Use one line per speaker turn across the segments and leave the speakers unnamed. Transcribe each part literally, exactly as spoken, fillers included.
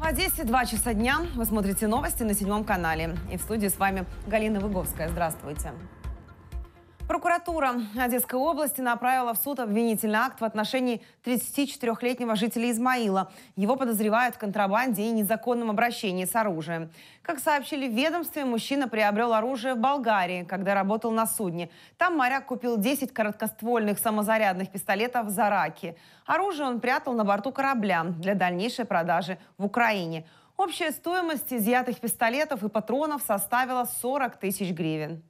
В Одессе два часа дня. Вы смотрите новости на седьмом канале. И в студии с вами Галина Выговская. Здравствуйте. Прокуратура Одесской области направила в суд обвинительный акт в отношении тридцатичетырёхлетнего жителя Измаила. Его подозревают в контрабанде и незаконном обращении с оружием. Как сообщили в ведомстве, мужчина приобрел оружие в Болгарии, когда работал на судне. Там моряк купил десять короткоствольных самозарядных пистолетов за раки. Оружие он прятал на борту корабля для дальнейшей продажи в Украине. Общая стоимость изъятых пистолетов и патронов составила сорок тысяч гривен.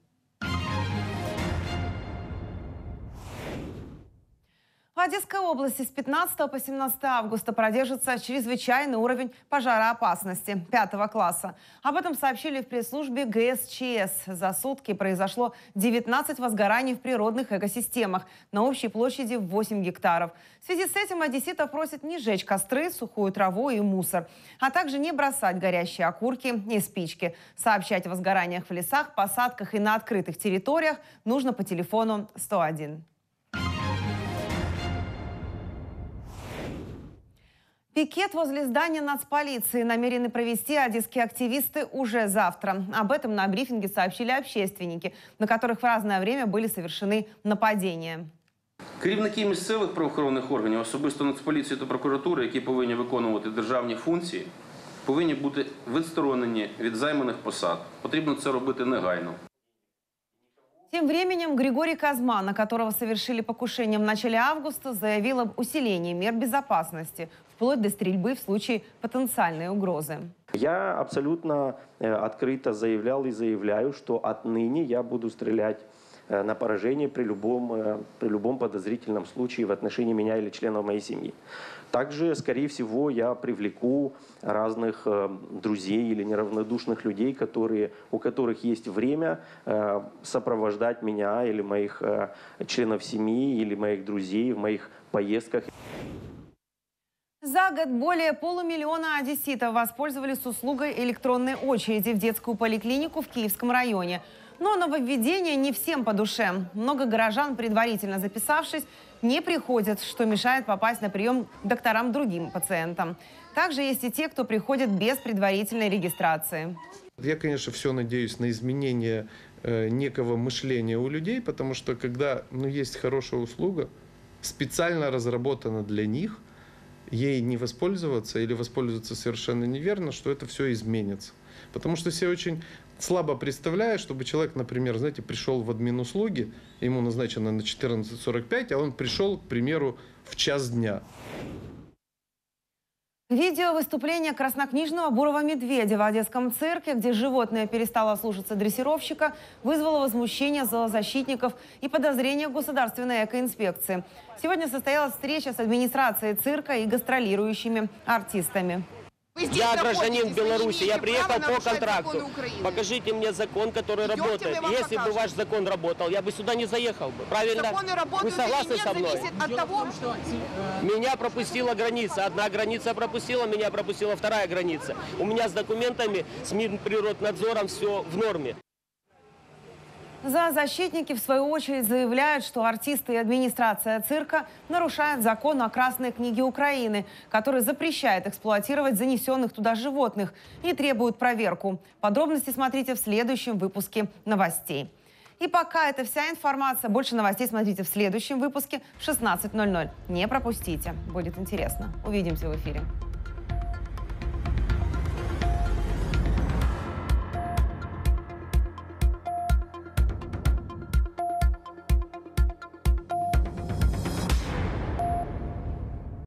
В Одесской области с пятнадцатого по семнадцатое августа продержится чрезвычайный уровень пожароопасности пятого класса. Об этом сообщили в пресс-службе гэ эс че эс. За сутки произошло девятнадцать возгораний в природных экосистемах на общей площади в восемь гектаров. В связи с этим одесситов просят не жечь костры, сухую траву и мусор, а также не бросать горящие окурки и спички. Сообщать о возгораниях в лесах, посадках и на открытых территориях нужно по телефону сто один. Пикет возле здания нацполиции намерены провести одесские активисты уже завтра. Об этом на брифинге сообщили общественники, на которых в разное время были совершены нападения.
Керівники місцевих правоохоронних органів, особисто Нацполіції та прокуратури, які повинні виконувати державні функції, повинні бути відсторонені від займаних посад. Потрібно це робити негайно.
Тем временем Григорий Казман, на которого совершили покушение в начале августа, заявил об усилении мер безопасности, вплоть до стрельбы в случае потенциальной угрозы.
Я абсолютно открыто заявлял и заявляю, что отныне я буду стрелять на поражение при любом, при любом подозрительном случае в отношении меня или членов моей семьи. Также, скорее всего, я привлеку разных друзей или неравнодушных людей, которые, у которых есть время сопровождать меня или моих членов семьи, или моих друзей в моих поездках.
За год более полумиллиона одесситов воспользовались услугой электронной очереди в детскую поликлинику в Киевском районе. Но нововведение не всем по душе. Много горожан, предварительно записавшись, не приходят, что мешает попасть на прием к докторам другим пациентам. Также есть и те, кто приходит без предварительной регистрации.
Я, конечно, все надеюсь на изменение э, некого мышления у людей, потому что когда ну, есть хорошая услуга, специально разработана для них, ей не воспользоваться или воспользоваться совершенно неверно, что это все изменится. Потому что все очень слабо представляют, чтобы человек, например, знаете, пришел в админ-услуги, ему назначено на четырнадцать сорок пять, а он пришел, к примеру, в час дня.
Видео выступления краснокнижного бурого медведя в одесском цирке, где животное перестало слушаться дрессировщика, вызвало возмущение зоозащитников и подозрения государственной экоинспекции. Сегодня состоялась встреча с администрацией цирка и гастролирующими артистами.
Я гражданин Беларуси, я приехал по контракту. Покажите мне закон, который работает. Если бы ваш закон работал, я бы сюда не заехал бы. Правильно? Вы согласны со мной?
От того, что...
Меня пропустила граница. Одна граница пропустила, меня пропустила вторая граница. У меня с документами, с Минприроднадзором все в норме.
Зоозащитники, в свою очередь, заявляют, что артисты и администрация цирка нарушают закон о Красной книге Украины, который запрещает эксплуатировать занесенных туда животных и требует проверку. Подробности смотрите в следующем выпуске новостей. И пока это вся информация. Больше новостей смотрите в следующем выпуске в шестнадцать ноль ноль. Не пропустите. Будет интересно. Увидимся в эфире.